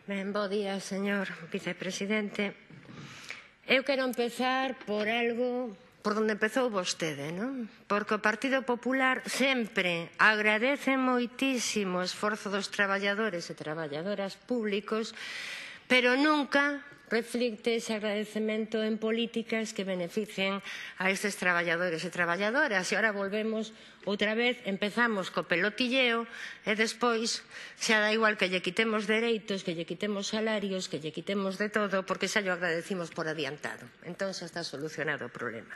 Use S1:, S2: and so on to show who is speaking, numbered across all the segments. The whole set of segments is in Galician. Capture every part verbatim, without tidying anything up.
S1: Ben, bo día, señor vicepresidente. Eu quero empezar por algo por onde empezou vostede, non? Porque o Partido Popular sempre agradece moitísimo o esforzo dos traballadores e traballadoras públicos, pero nunca reflicte ese agradecemento en políticas que beneficien a estes traballadores e traballadoras. E agora volvemos outra vez, empezamos co pelotilleo e despois xa dá igual que lle quitemos dereitos, que lle quitemos salarios, que lle quitemos de todo, porque xa lle agradecimos por adiantado. Entón xa está solucionado o problema.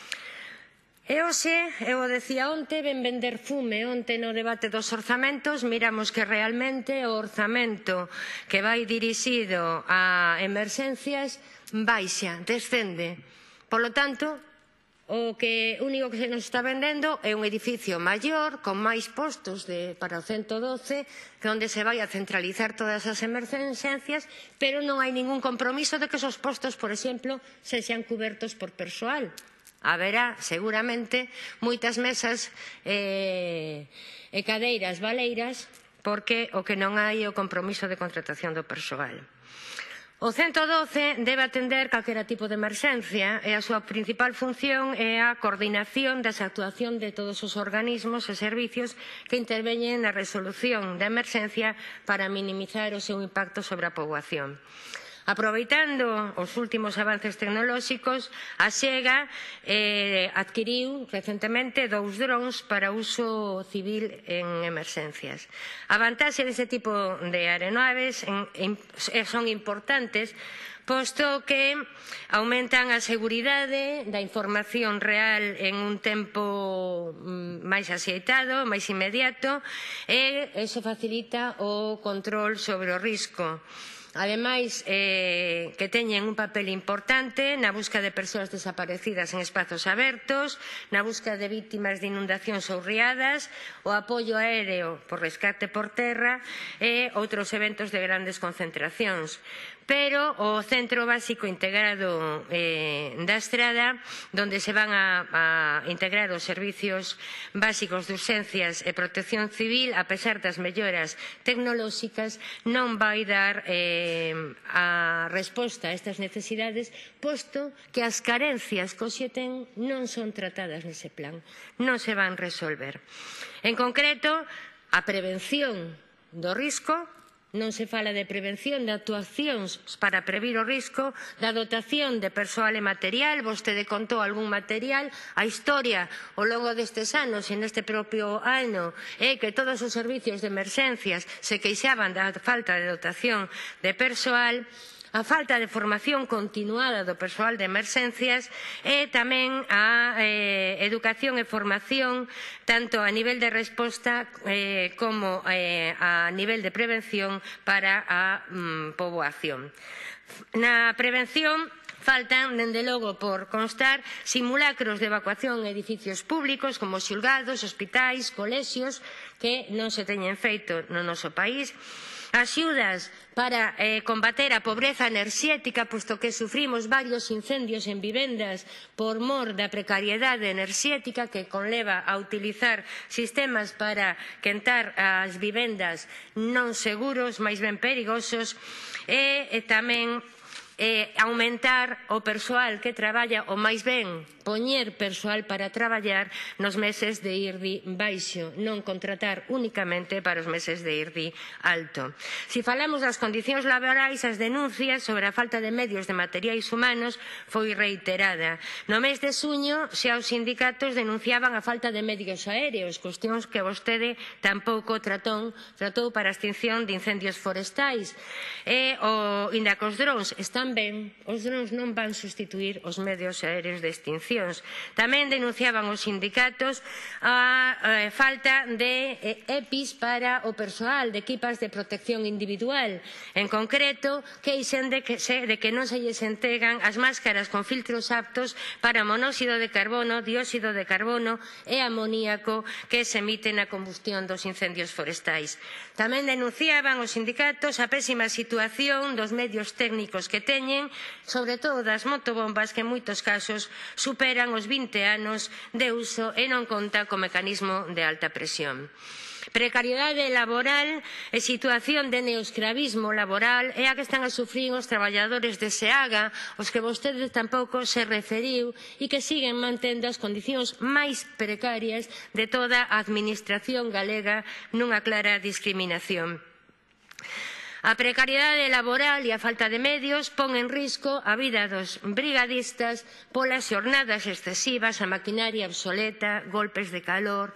S1: E hoxe, eu o decía onte, ven vender fume. Onte no debate dos orzamentos miramos que realmente o orzamento que vai dirixido a emerxencias baixa, descende. Polo tanto, o que único que se nos está vendendo é un edificio maior, con máis postos de, para o ciento doce, que onde se vai a centralizar todas as emerxencias, pero non hai ningún compromiso de que esos postos, por exemplo, se xan cubertos por persoal. Haberá, seguramente, moitas mesas e, e cadeiras baleiras, porque o que non hai é o compromiso de contratación do persoal. O ciento doce debe atender calquera tipo de emerxencia e a súa principal función é a coordinación das actuacións de todos os organismos e servicios que interveñen na resolución da emerxencia para minimizar o seu impacto sobre a poboación. Aproveitando os últimos avances tecnolóxicos, a Xega eh, adquiriu recentemente dous drons para uso civil en emerxencias. A vantaxe deste tipo de aeronaves en, en, son importantes, posto que aumentan a seguridade da información real en un tempo máis axeitado, máis inmediato, e iso facilita o control sobre o risco. Ademais, eh, que teñen un papel importante na busca de persoas desaparecidas en espazos abertos, na busca de vítimas de inundacións ou riadas, o apoio aéreo por rescate por terra e outros eventos de grandes concentracións. Pero o Centro Básico Integrado eh, da Estrada, onde se van a, a integrar os servicios básicos de urxencias e protección civil, a pesar das melloras tecnolóxicas, non vai dar eh, a resposta a estas necesidades, posto que as carencias que hoxe ten non son tratadas nese plan, non se van resolver. En concreto, a prevención do risco. Non se fala de prevención, de actuacións para previr o risco, da dotación de persoal e material. Vostede contou algún material. A historia ao longo destes anos e neste propio ano é que todos os servicios de emerxencias se queixaban da falta de dotación de persoal, a falta de formación continuada do persoal de emerxencias e tamén a eh, educación e formación tanto a nivel de resposta eh, como eh, a nivel de prevención para a mm, poboación. Na prevención faltan, dende logo, por constar, simulacros de evacuación en edificios públicos como xulgados, hospitais, colexios, que non se teñen feito no noso país. Axudas para eh, combater a pobreza enerxética, posto que sufrimos varios incendios en vivendas por mor da precariedade enerxética que conleva a utilizar sistemas para quentar as vivendas non seguros, máis ben perigosos, e, e tamén eh, aumentar o persoal que traballa, ou máis ben poñer persoal para traballar nos meses de I R D I baixo, non contratar únicamente para os meses de I R D I alto. Se falamos das condicións laborais, as denuncias sobre a falta de medios de materiais humanos foi reiterada. No mes de suño, xa os sindicatos denunciaban a falta de medios aéreos, cuestións que vostede tampouco tratou, tratou para a extinción de incendios forestais. E o, inda cos drons están ben, os drons non van sustituir os medios aéreos de extinción. Tamén denunciaban os sindicatos a eh, falta de eh, E P Is para o persoal, de equipas de protección individual. En concreto, queixan de que, se, de que non se lles entregan as máscaras con filtros aptos para monóxido de carbono, dióxido de carbono e amoníaco que se emiten na combustión dos incendios forestais. Tamén denunciaban os sindicatos a pésima situación dos medios técnicos que teñen, sobre todo das motobombas, que en moitos casos superan os vinte anos de uso e non conta co mecanismo de alta presión. Precariedade laboral e situación de neoescravismo laboral é a que están a sufrir os traballadores de SEAGA, os que vostede tampouco se referiu e que siguen mantendo as condicións máis precarias de toda a administración galega nunha clara discriminación. A precariedade laboral e a falta de medios pon en risco a vida dos brigadistas polas xornadas excesivas, a maquinaria obsoleta, golpes de calor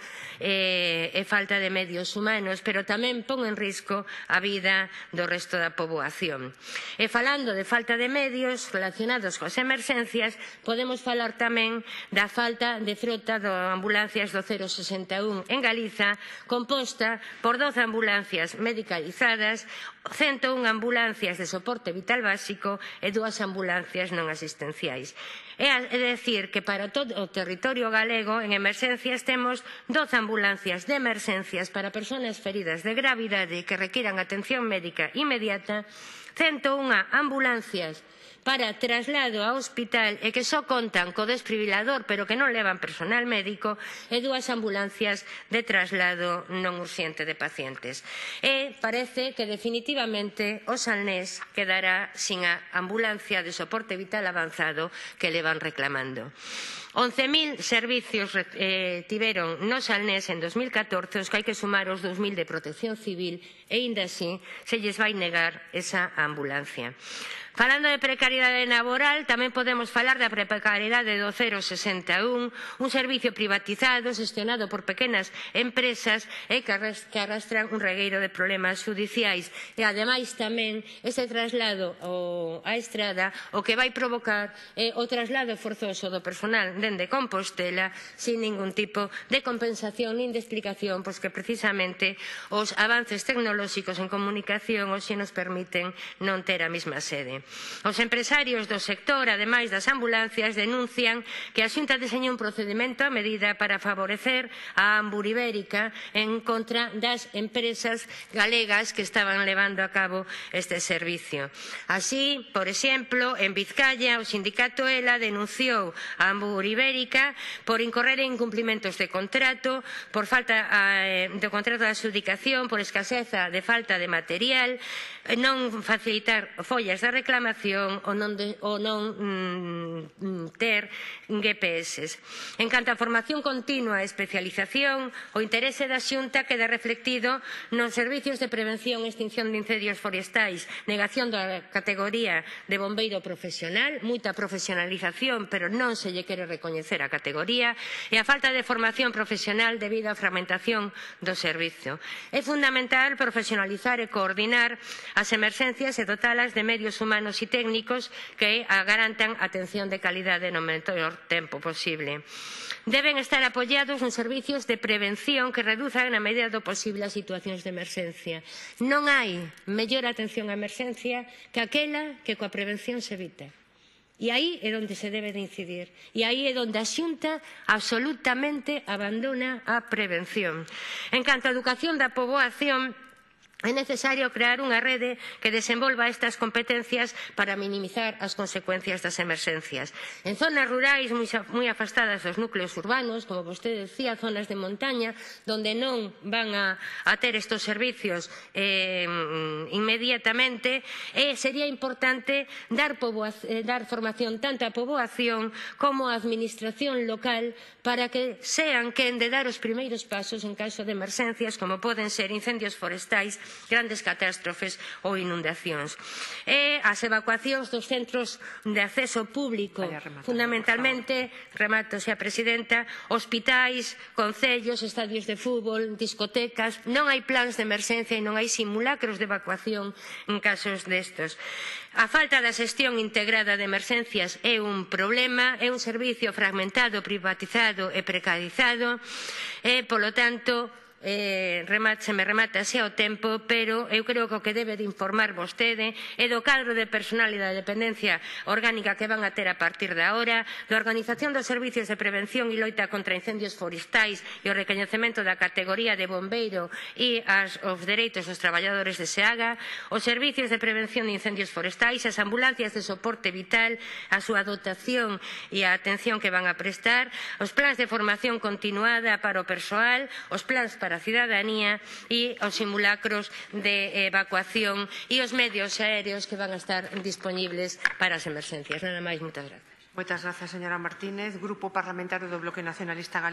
S1: e, e falta de medios humanos, pero tamén pon en risco a vida do resto da poboación. E falando de falta de medios relacionados coas emerxencias, podemos falar tamén da falta de frota de ambulancias do cero sesenta e un en Galiza, composta por doce ambulancias medicalizadas, ciento un ambulancias de soporte vital básico e dúas ambulancias non asistenciais. É dicir que para todo o territorio galego en emerxencias temos doce ambulancias de emerxencias para persoas feridas de gravidade que requiran atención médica inmediata, ciento un ambulancias para traslado ao hospital e que só contan co desfibrilador pero que non levan personal médico e dúas ambulancias de traslado non urxente de pacientes. E parece que definitivamente o Salnés quedará sin a ambulancia de soporte vital avanzado que levan reclamando. once mil servicios eh, tiveron no Salnés en dos mil catorce, os que hai que sumar os dous mil de protección civil e, aínda así, se lles vai negar esa ambulancia. Falando de precariedade laboral, tamén podemos falar da precariedade do cero sesenta e un, un servicio privatizado, xestionado por pequenas empresas e que arrastran un regueiro de problemas xudiciais. E, ademais, tamén, ese traslado á estrada o que vai provocar é o traslado forzoso do personal dende Compostela sin ningún tipo de compensación nin de explicación, pois que precisamente os avances tecnolóxicos en comunicación hoxe nos permiten non ter a mesma sede. Os empresarios do sector, ademais das ambulancias, denuncian que a Xunta deseñou un procedemento a medida para favorecer a Amburibérica en contra das empresas galegas que estaban levando a cabo este servicio. Así, por exemplo, en Vizcaya, o sindicato ELA denunciou a Amburibérica por incorrer en incumplimentos de contrato, por falta de contrato de adxudicación, por escaseza de falta de material, non facilitar follas de reclamación ou non, de, ou non mm, ter G P S. En canto a formación continua e especialización, o interese da Xunta queda reflectido nos servicios de prevención e extinción de incendios forestais, negación da categoría de bombeiro profesional, moita profesionalización, pero non se lle quere recoñecer a categoría, e a falta de formación profesional debido á fragmentación do servizo. É fundamental profesionalizar e coordinar as emerxencias e dotalas de medios humanos e técnicos que garantan atención de calidade no menor tempo posible. Deben estar apoiados en servicios de prevención que reduzan na medida do posible as situacións de emerxencia. Non hai mellor atención á emerxencia que aquela que coa prevención se evita. E aí é onde se debe de incidir. E aí é onde a Xunta absolutamente abandona a prevención. En canto á educación da poboación, é necesario crear unha rede que desenvolva estas competencias para minimizar as consecuencias das emerxencias. En zonas rurais moi afastadas dos núcleos urbanos, como vostede decía, zonas de montaña, onde non van a, a ter estes servicios eh, inmediatamente, eh, sería importante dar, eh, dar formación tanto á poboación como á administración local para que sean quen de dar os primeiros pasos en caso de emerxencias, como poden ser incendios forestais, grandes catástrofes ou inundacións. E as evacuacións dos centros de acceso público, fundamentalmente, remato, xa Presidenta, hospitais, concellos, estadios de fútbol, discotecas. Non hai plans de emerxencia e non hai simulacros de evacuación en casos destos. A falta da xestión integrada de emerxencias é un problema, é un servicio fragmentado, privatizado e precarizado e, polo tanto, Eh, remat, se me remata xa o tempo, pero eu creo que o que debe de informar vostede é do cadro de personal e da dependencia orgánica que van a ter a partir de agora, da organización dos servicios de prevención e loita contra incendios forestais e o recoñecemento da categoría de bombeiro e as, os dereitos dos traballadores de SEAGA, os servicios de prevención de incendios forestais, as ambulancias de soporte vital, a súa dotación e a atención que van a prestar, os plans de formación continuada para o persoal, os plans para para a cidadanía e os simulacros de evacuación e os medios aéreos que van a estar disponibles para as emerxencias. Nada máis, moitas grazas.
S2: Moitas grazas, señora Martínez. Grupo Parlamentario do Bloque Nacionalista Galego.